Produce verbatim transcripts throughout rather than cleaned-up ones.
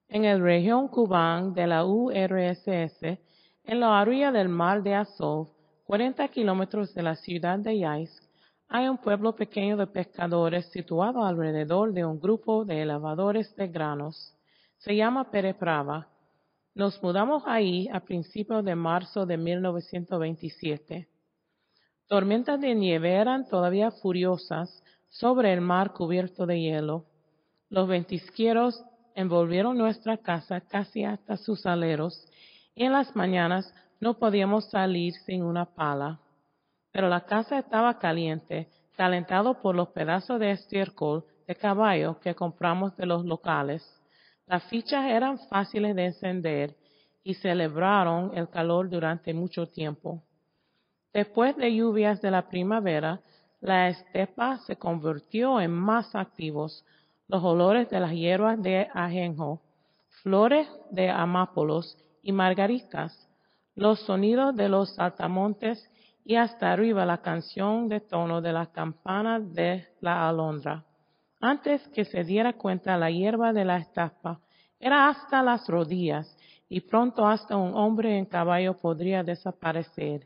En la región cubana de la U R S S, en la orilla del mar de Azov, cuarenta kilómetros de la ciudad de Yeisk, hay un pueblo pequeño de pescadores situado alrededor de un grupo de elevadores de granos. Se llama Pereprava. Nos mudamos ahí a principios de marzo de mil novecientos veintisiete. Tormentas de nieve eran todavía furiosas sobre el mar cubierto de hielo. Los ventisqueros envolvieron nuestra casa casi hasta sus aleros y en las mañanas no podíamos salir sin una pala. Pero la casa estaba caliente, calentado por los pedazos de estiércol de caballo que compramos de los locales. Las fichas eran fáciles de encender y celebraron el calor durante mucho tiempo. Después de lluvias de la primavera, la estepa se convirtió en más activos. Los olores de las hierbas de ajenjo, flores de amápolos y margaritas, los sonidos de los saltamontes y hasta arriba la canción de tono de la campana de la alondra. Antes que se diera cuenta, la hierba de la estepa era hasta las rodillas y pronto hasta un hombre en caballo podría desaparecer.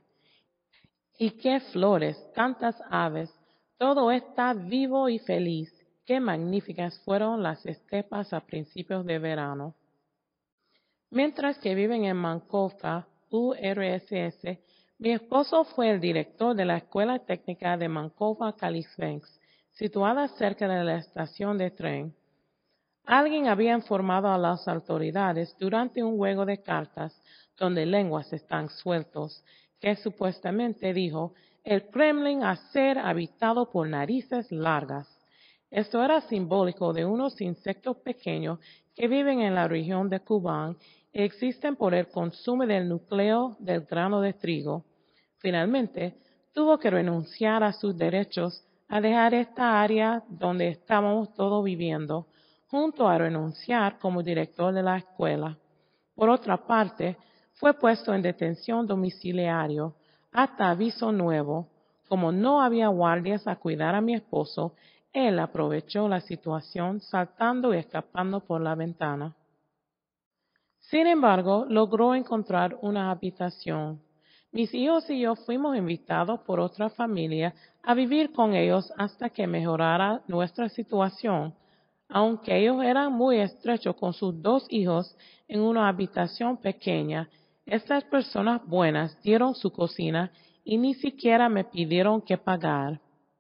Y qué flores, tantas aves, todo está vivo y feliz. Qué magníficas fueron las estepas a principios de verano. Mientras que viven en Mankovka, U R S S, mi esposo fue el director de la Escuela Técnica de Mankovka-Kalispinsk, situada cerca de la estación de tren. Alguien había informado a las autoridades durante un juego de cartas, donde lenguas están sueltos, que supuestamente dijo el Kremlin a ser habitado por narices largas. Esto era simbólico de unos insectos pequeños que viven en la región de Kubán y existen por el consumo del núcleo del grano de trigo. Finalmente, tuvo que renunciar a sus derechos a dejar esta área donde estábamos todos viviendo, junto a renunciar como director de la escuela. Por otra parte, fue puesto en detención domiciliario hasta aviso nuevo. Como no había guardias a cuidar a mi esposo, él aprovechó la situación saltando y escapando por la ventana. Sin embargo, logró encontrar una habitación. Mis hijos y yo fuimos invitados por otra familia a vivir con ellos hasta que mejorara nuestra situación. Aunque ellos eran muy estrechos con sus dos hijos en una habitación pequeña, estas personas buenas dieron su cocina y ni siquiera me pidieron que pagar.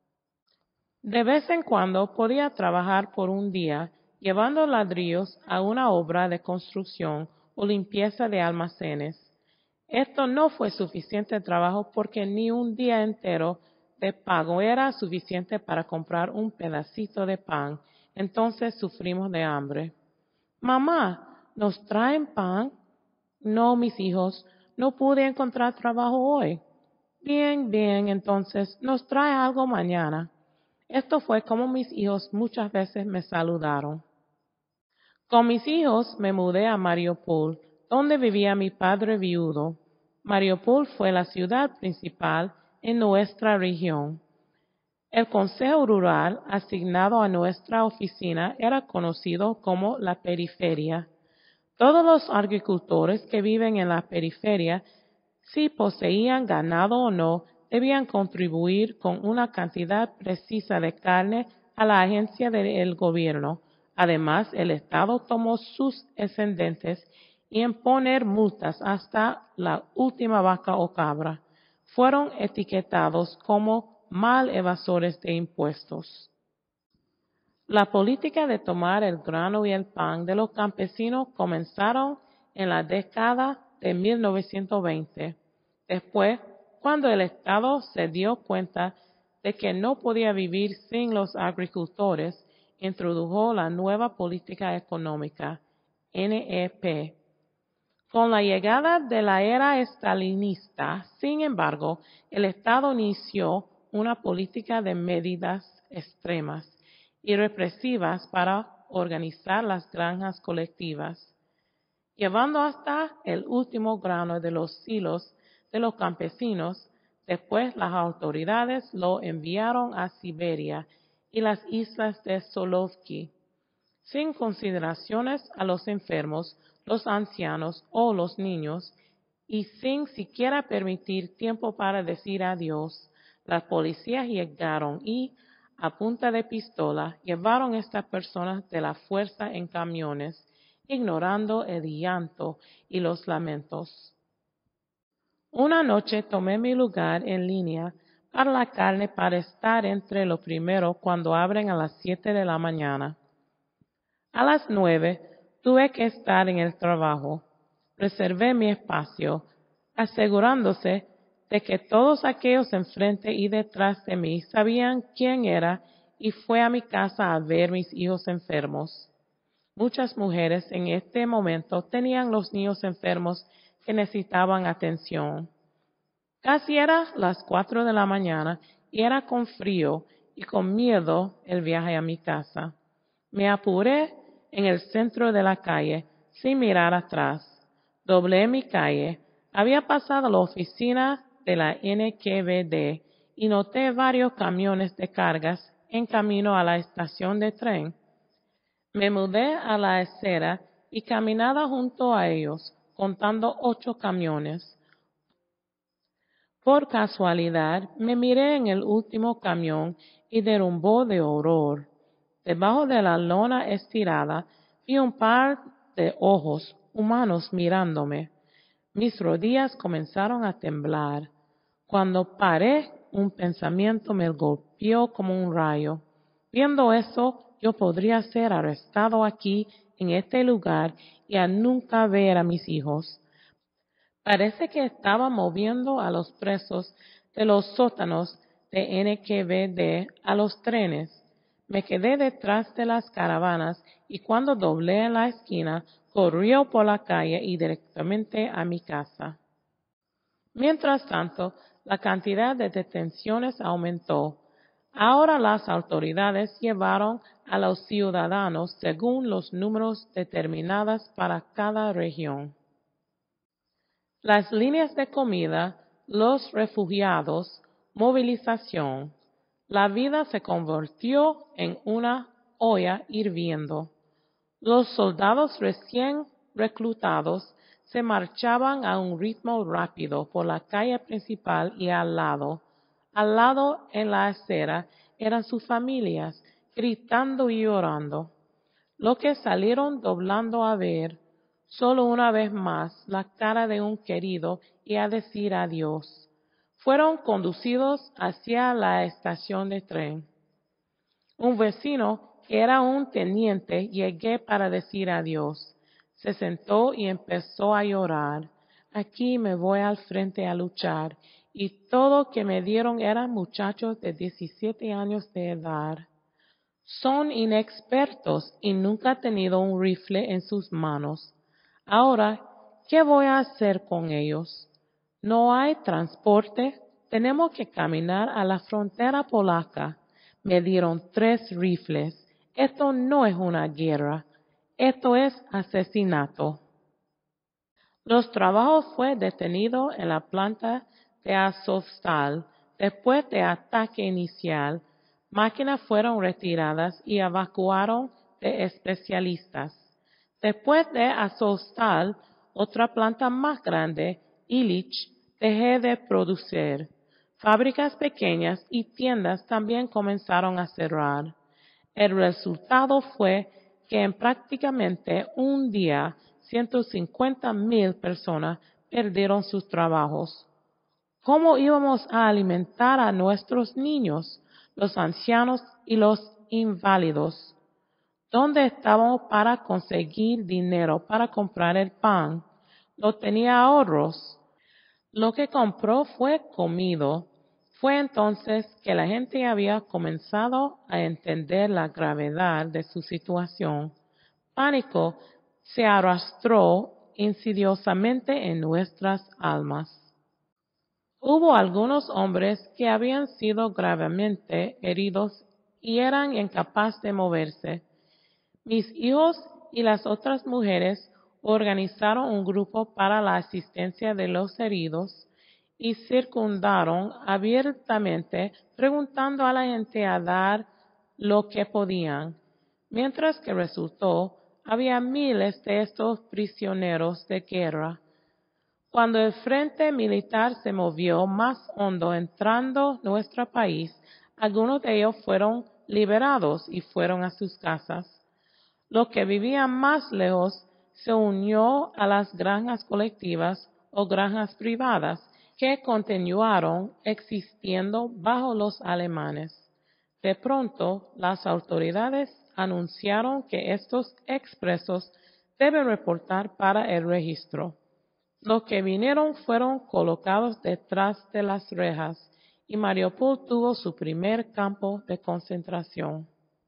De vez en cuando podía trabajar por un día llevando ladrillos a una obra de construcción o limpieza de almacenes. Esto no fue suficiente trabajo porque ni un día entero de pago era suficiente para comprar un pedacito de pan. Entonces sufrimos de hambre. Mamá, ¿nos traen pan? No, mis hijos, no pude encontrar trabajo hoy. Bien, bien, entonces nos trae algo mañana. Esto fue como mis hijos muchas veces me saludaron. Con mis hijos me mudé a Mariupol, donde vivía mi padre viudo. Mariupol fue la ciudad principal en nuestra región. El consejo rural asignado a nuestra oficina era conocido como la periferia. Todos los agricultores que viven en la periferia, si poseían ganado o no, debían contribuir con una cantidad precisa de carne a la agencia del gobierno. Además, el Estado tomó sus excedentes y en poner multas hasta la última vaca o cabra. Fueron etiquetados como mal evasores de impuestos. La política de tomar el grano y el pan de los campesinos comenzaron en la década de mil novecientos veinte. Después, cuando el Estado se dio cuenta de que no podía vivir sin los agricultores, introdujo la nueva política económica, N E P. Con la llegada de la era estalinista, sin embargo, el Estado inició una política de medidas extremas y represivas para organizar las granjas colectivas, llevando hasta el último grano de los silos de los campesinos. Después las autoridades lo enviaron a Siberia y las islas de Solovki. sin consideraciones a los enfermos, los ancianos o los niños, y sin siquiera permitir tiempo para decir adiós. Las policías llegaron y, a punta de pistola, llevaron a estas personas de la fuerza en camiones, ignorando el llanto y los lamentos. Una noche tomé mi lugar en línea para la carne para estar entre lo primero cuando abren a las siete de la mañana. A las nueve tuve que estar en el trabajo. Reservé mi espacio, asegurándose de que todos aquellos enfrente y detrás de mí sabían quién era, y fui a mi casa a ver mis hijos enfermos. Muchas mujeres en este momento tenían los niños enfermos que necesitaban atención. Casi era las cuatro de la mañana y era con frío y con miedo el viaje a mi casa. Me apuré en el centro de la calle sin mirar atrás. Doblé mi calle. Había pasado la oficina de la N K V D y noté varios camiones de cargas en camino a la estación de tren. Me mudé a la acera y caminaba junto a ellos, contando ocho camiones. Por casualidad, me miré en el último camión y derrumbó de horror. Debajo de la lona estirada, vi un par de ojos humanos mirándome. Mis rodillas comenzaron a temblar. Cuando paré, un pensamiento me golpeó como un rayo. Viendo eso, yo podría ser arrestado aquí, en este lugar, y a nunca ver a mis hijos. Parece que estaba moviendo a los presos de los sótanos de N K V D a los trenes. Me quedé detrás de las caravanas y cuando doblé en la esquina, corrió por la calle y directamente a mi casa. Mientras tanto, la cantidad de detenciones aumentó. Ahora las autoridades llevaron a los ciudadanos según los números determinados para cada región. Las líneas de comida, los refugiados, movilización. La vida se convirtió en una olla hirviendo. Los soldados recién reclutados se marchaban a un ritmo rápido por la calle principal y al lado. Al lado, en la acera, eran sus familias, gritando y llorando. Los que salieron doblando a ver, solo una vez más, la cara de un querido y a decir adiós. Fueron conducidos hacia la estación de tren. Un vecino, que era un teniente, llegué para decir adiós. Se sentó y empezó a llorar. Aquí me voy al frente a luchar, y todo que me dieron eran muchachos de diecisiete años de edad. Son inexpertos y nunca han tenido un rifle en sus manos. Ahora, ¿qué voy a hacer con ellos? No hay transporte. Tenemos que caminar a la frontera polaca. Me dieron tres rifles. Esto no es una guerra. Esto es asesinato. Los trabajos fue detenido en la planta de Azovstal. Después de ataque inicial, máquinas fueron retiradas y evacuaron de especialistas. Después de Azovstal, otra planta más grande, Illich, dejó de producir. Fábricas pequeñas y tiendas también comenzaron a cerrar. El resultado fue que en prácticamente un día, ciento cincuenta mil personas perdieron sus trabajos. ¿Cómo íbamos a alimentar a nuestros niños, los ancianos y los inválidos? ¿Dónde estábamos para conseguir dinero para comprar el pan? No tenía ahorros. Lo que compró fue comido. Fue entonces que la gente había comenzado a entender la gravedad de su situación. Pánico se arrastró insidiosamente en nuestras almas. Hubo algunos hombres que habían sido gravemente heridos y eran incapaces de moverse. Mis hijos y las otras mujeres organizaron un grupo para la asistencia de los heridos y circundaron abiertamente, preguntando a la gente a dar lo que podían. mientras que resultó había miles de estos prisioneros de guerra. Cuando el frente militar se movió más hondo entrando nuestro país, algunos de ellos fueron liberados y fueron a sus casas. Los que vivían más lejos se unió a las granjas colectivas o granjas privadas que continuaron existiendo bajo los alemanes. De pronto, las autoridades anunciaron que estos expresos deben reportar para el registro. Los que vinieron fueron colocados detrás de las rejas y Mariupol tuvo su primer campo de concentración.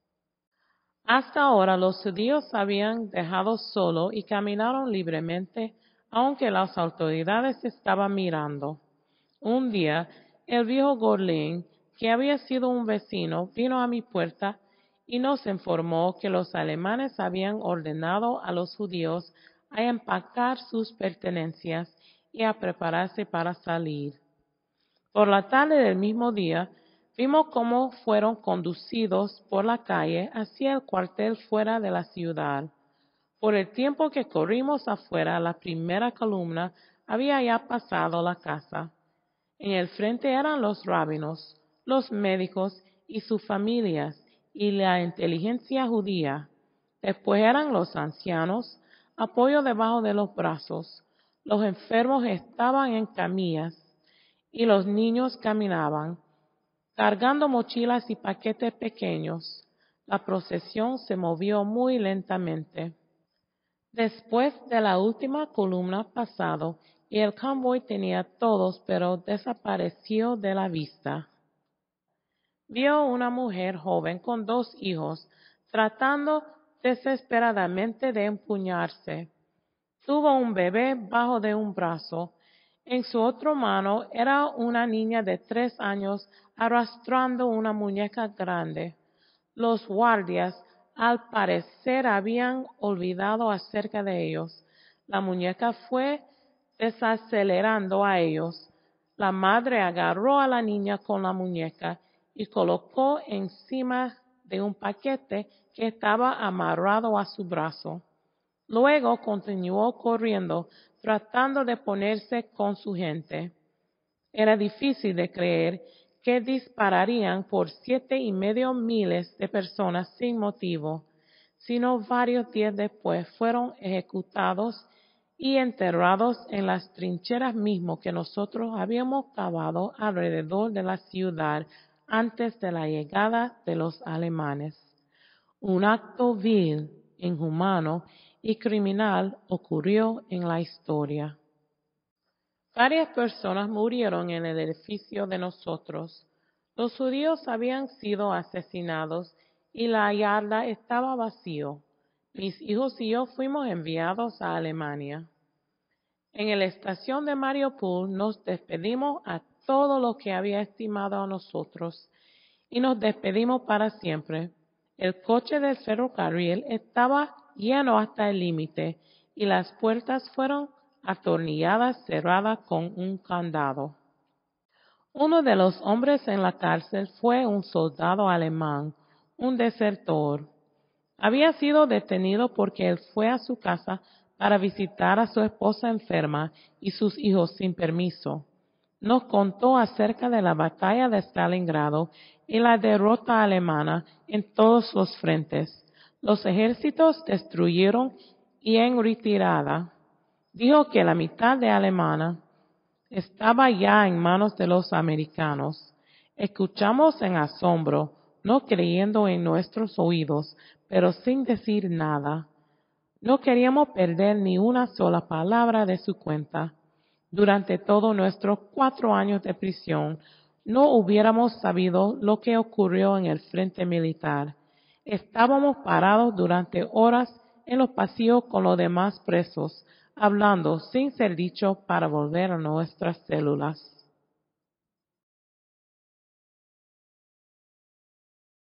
Hasta ahora los judíos habían dejado solo y caminaron libremente, aunque las autoridades estaban mirando. Un día, el viejo Gorlin, que había sido un vecino, vino a mi puerta y nos informó que los alemanes habían ordenado a los judíos a empacar sus pertenencias y a prepararse para salir. Por la tarde del mismo día, vimos cómo fueron conducidos por la calle hacia el cuartel fuera de la ciudad. Por el tiempo que corrimos afuera, la primera columna había ya pasado la casa. En el frente eran los rabinos, los médicos y sus familias, y la inteligencia judía. Después eran los ancianos, apoyo debajo de los brazos. Los enfermos estaban en camillas y los niños caminaban, cargando mochilas y paquetes pequeños. La procesión se movió muy lentamente. Después de la última columna pasado, y el convoy tenía todos, pero desapareció de la vista. Vio una mujer joven con dos hijos, tratando desesperadamente de empuñarse. Tuvo un bebé bajo de un brazo. En su otra mano era una niña de tres años arrastrando una muñeca grande. Los guardias, al parecer, habían olvidado acerca de ellos. La muñeca fue desacelerando a ellos. La madre agarró a la niña con la muñeca y colocó encima de un paquete que estaba amarrado a su brazo. Luego continuó corriendo, tratando de ponerse con su gente. Era difícil de creer que dispararían por siete y medio miles de personas sin motivo, sino varios días después fueron ejecutados y enterrados en las trincheras mismo que nosotros habíamos cavado alrededor de la ciudad antes de la llegada de los alemanes. Un acto vil, inhumano y criminal ocurrió en la historia. Varias personas murieron en el edificio de nosotros. Los judíos habían sido asesinados y la yarda estaba vacío. Mis hijos y yo fuimos enviados a Alemania. En la estación de Mariupol nos despedimos a todo lo que había estimado a nosotros y nos despedimos para siempre. El coche del ferrocarril estaba lleno hasta el límite y las puertas fueron atornilladas cerradas con un candado. Uno de los hombres en la cárcel fue un soldado alemán, un desertor. Había sido detenido porque él fue a su casa para visitar a su esposa enferma y sus hijos sin permiso. Nos contó acerca de la batalla de Stalingrado y la derrota alemana en todos los frentes. Los ejércitos destruyeron y en retirada. Dijo que la mitad de Alemania estaba ya en manos de los americanos. Escuchamos en asombro, no creyendo en nuestros oídos, pero sin decir nada. No queríamos perder ni una sola palabra de su cuenta. Durante todos nuestros cuatro años de prisión, no hubiéramos sabido lo que ocurrió en el frente militar. Estábamos parados durante horas en los pasillos con los demás presos, hablando sin ser dicho para volver a nuestras células.